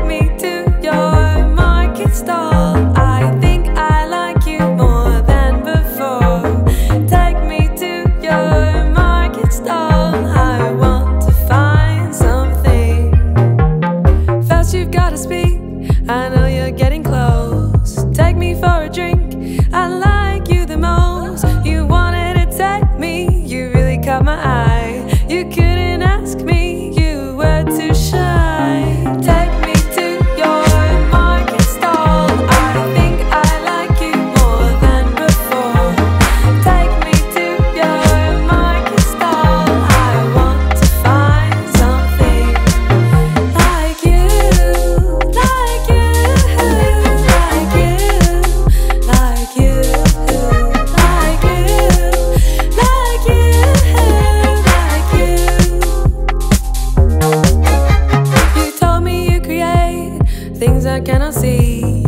me to your market stall. I think I like you more than before. Take me to your market stall. I want to find something. First you've gotta speak, I know you're getting close. Take me for a drink, I like you the most. You wanted to take me, you really caught my eye. You couldn't ask me, you were too shy. Take me to your market stall. I think I like you more than before. Take me to your market stall. I want to find something like you, like you, like you, like you, like you, like you, like you. You told me you create things I cannot see.